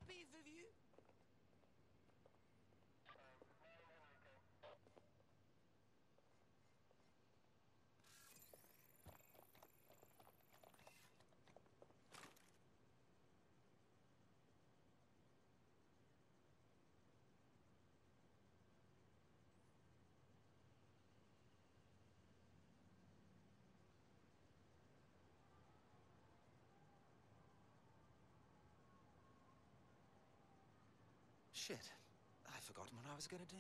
Peace with you. Shit. I'd forgotten what I was gonna do.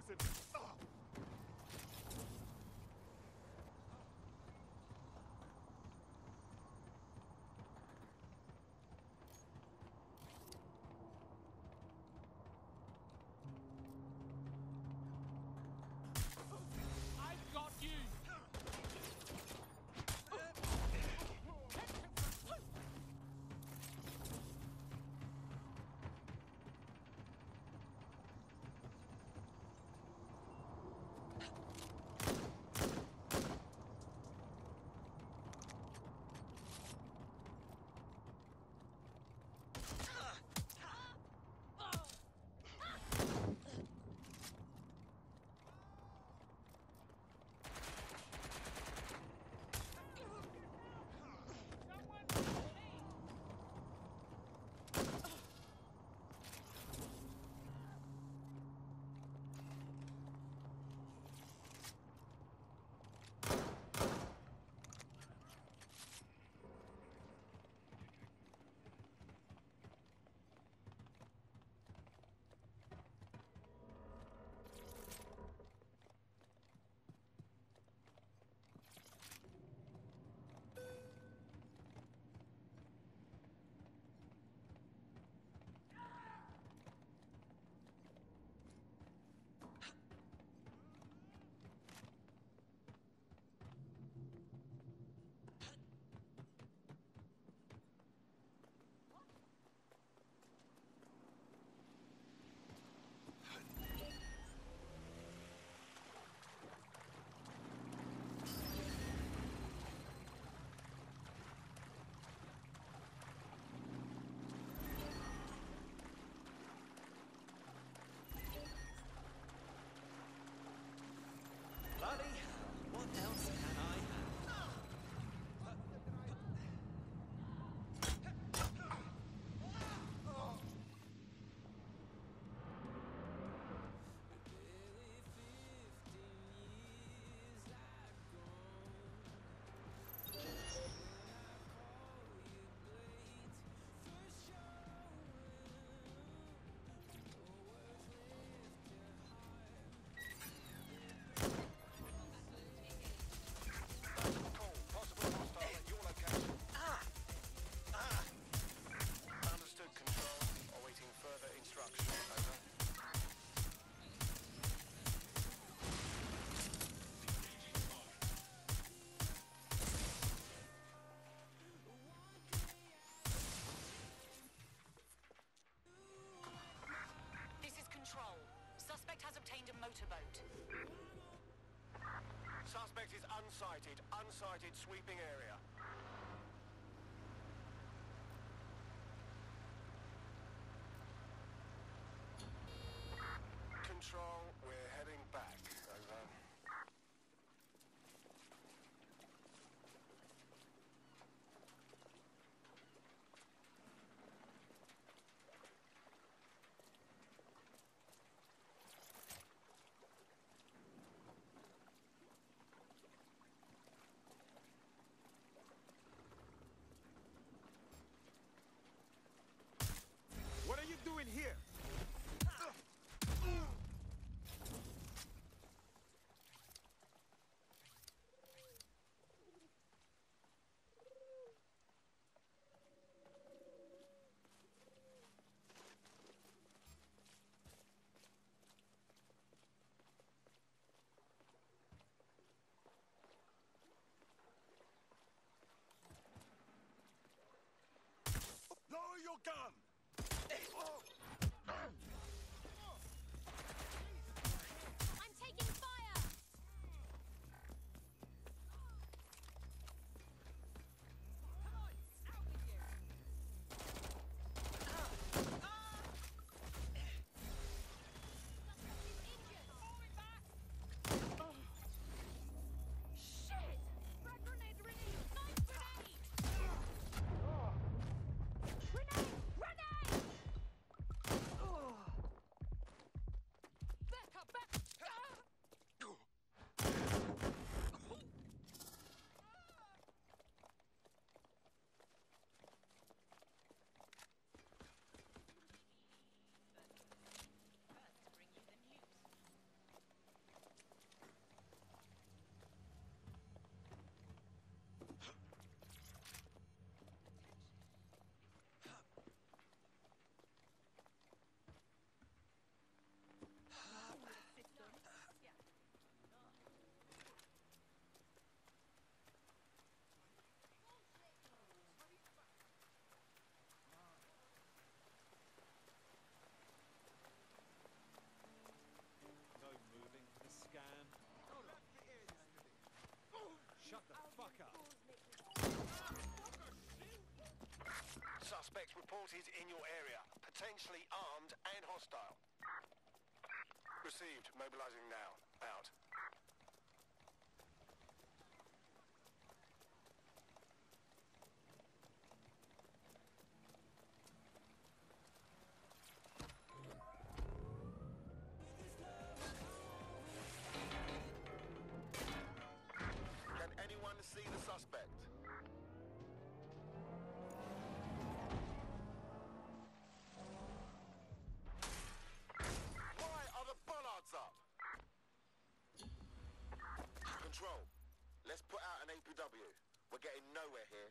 Listen. I've got you! Bloody hell, what else can I have? Understood, Control. Awaiting further instruction. Over. This is Control. Suspect has obtained a motorboat. Suspect is unsighted. Unsighted sweeping area. Control, we're heading back. Over. What are you doing here? Lower your gun! I'm taking fire! Come on, out with you! Shit! Frag grenade released! Knife grenade! Grenade! Run motherfucker! Suspects reported in your area, potentially armed and hostile. Received. Mobilizing now. Out. Can anyone see the suspect? Why are the bollards up? Control. Let's put out an APW. We're getting nowhere here.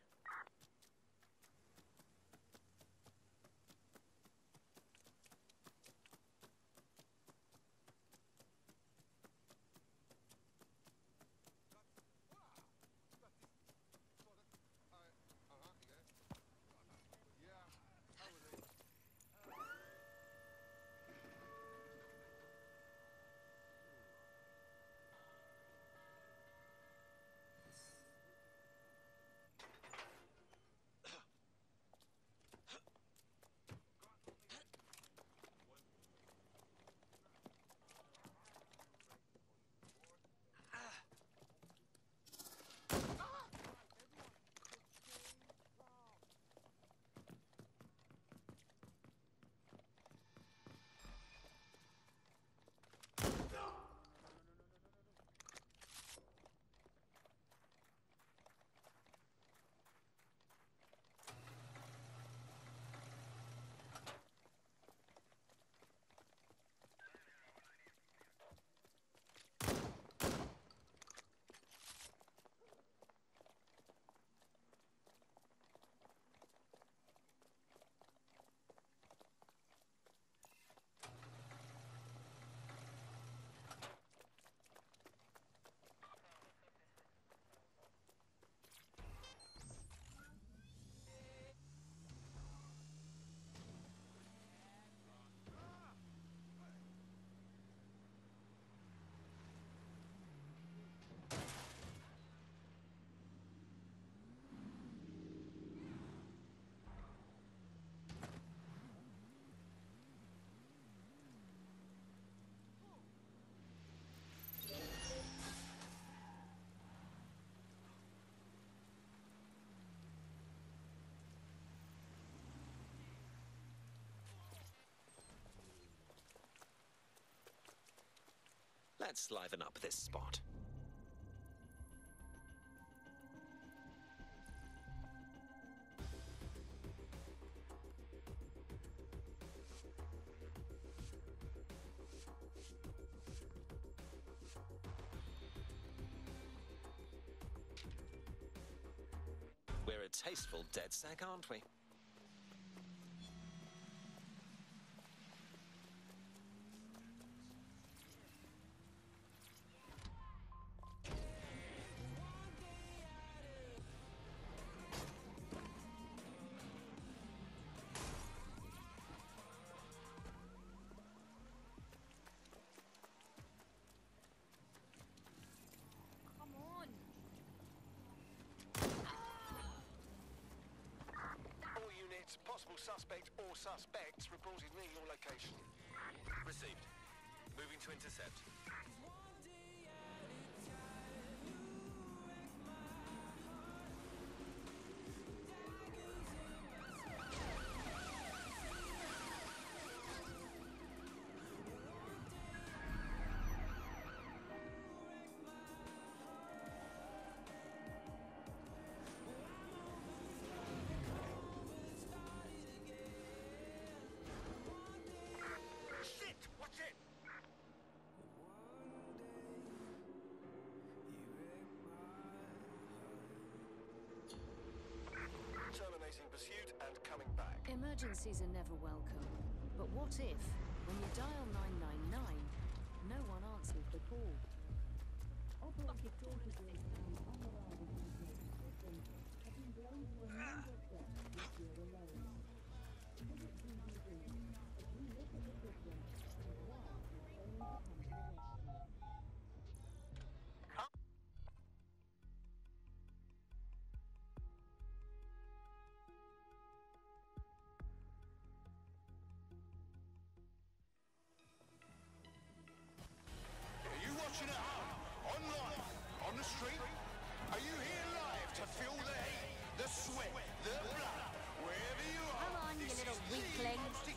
Let's liven up this spot. We're a tasteful dead sack, aren't we? Come on. All units, possible suspect or suspects reported near your location. Received. Moving to intercept. Shit! Watch it! Terminating pursuit and coming back. Emergencies are never welcome. But what if, when you dial 999, no one answers the call? Operator shortages and unreliable communication systems have been blown to a number of deaths this year alone. Visit GDB as we look at the system and why it's only to come to the rescue.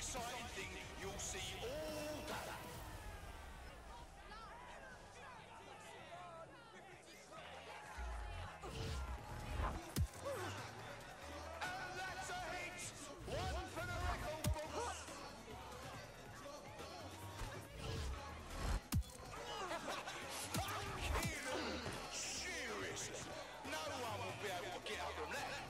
exciting thing you'll see all day. And that's a hit! One for the record books! Fucking seriously! No one will be able to get up from that.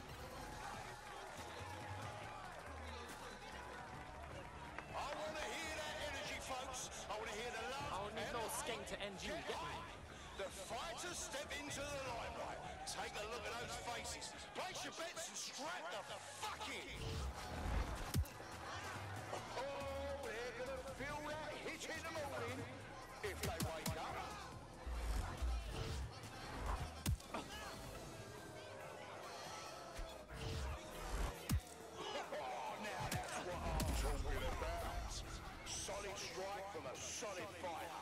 I want to hear that energy, folks. I want to hear the love. I will need no skank to end you, get me? The fighters step into the limelight. Take a look at those faces. Place your bets and strap the fuck in. Oh, they're gonna feel that hit in the morning if they wake up. Oh, now that's what I'm talking about. Solid strike from a solid fighter.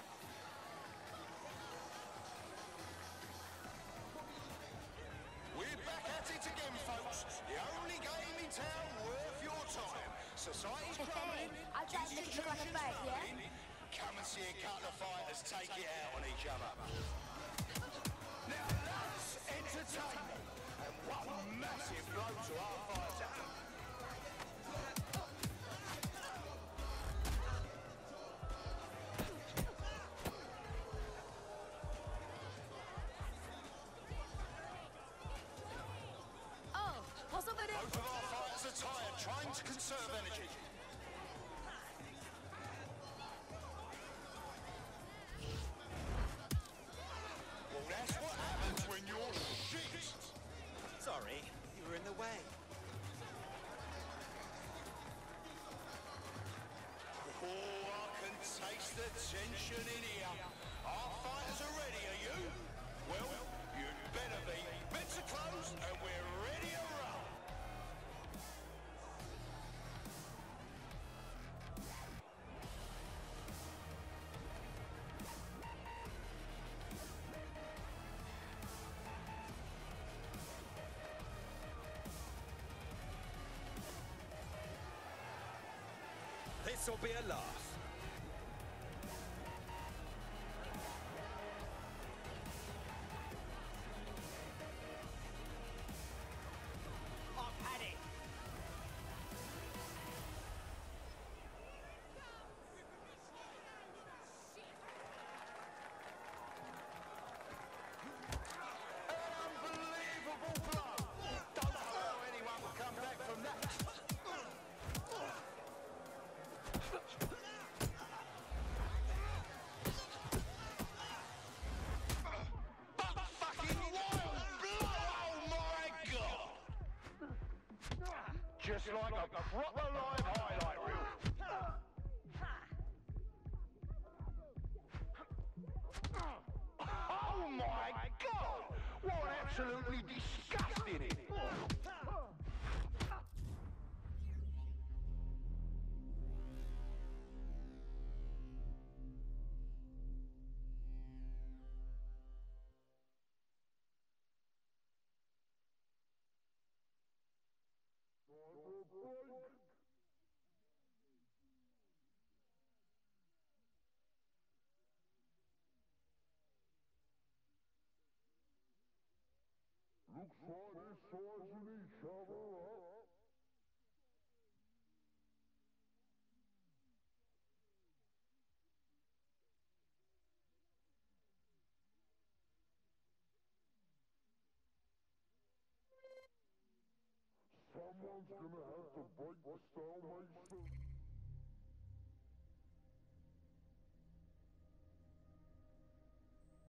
We're back at it again, folks. The only game in town worth your time. Society's crumbling. I'll try to make it look like a fight, yeah? Come and see a couple of fighters take it out on each other. Now that's entertainment. And one massive blow to our fighter. Oh, what's over there? Both of our fighters are tired, trying to conserve energy. Well, that's what happens when you're shit. Sorry, you were in the way. Oh, I can taste the tension in here. Our fighters are ready, are you? Well, you'd better be. Bits are closed and we're ready to roll. This'll be a laugh. I've had it. Unbelievable blow. Don't know how anyone will come back from that. But fucking wild blow, oh my god! Just like a proper live highlight reel. Oh my god! What absolutely disgusting it! Looks like they're sizing each other up. Someone's gonna have to break the stone.